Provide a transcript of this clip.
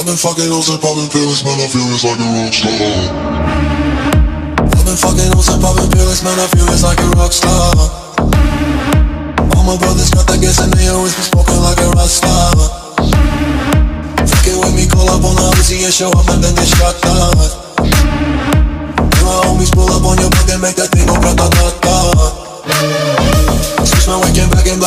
I've been fucking hoes and popping pills, man, I feel it's like a rock star. I've been fucking hoes and popping pills, man, I feel it's like a rock star. All my brothers got that gas and they always been smoking like a rock star. Fucking with me, call up on the Uzi and show up and then get shot down.